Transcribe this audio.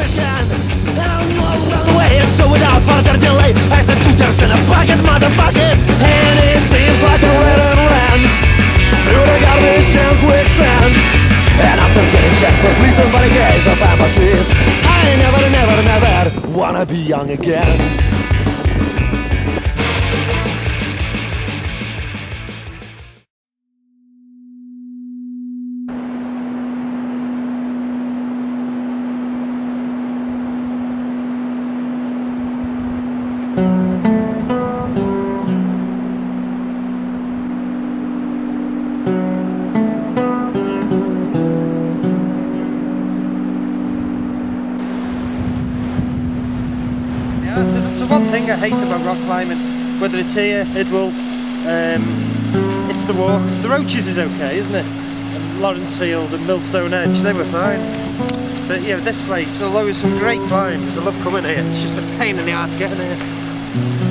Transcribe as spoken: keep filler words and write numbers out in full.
trash can. And I'll run away, and so without further delay, I said two tears in a bucket, motherfucker. And it seems like I ran and ran through the garbage and quicksand. And after getting checked for fleas and barricades of embassies, I never, never, never wanna be young again. So one thing I hate about rock climbing, whether it's here, Idwell, um, it's the walk. The Roaches is okay, isn't it? And Lawrence Field and Millstone Edge, they were fine. But yeah, this place, although it's some great climbs, I love coming here. It's just a pain in the arse getting here.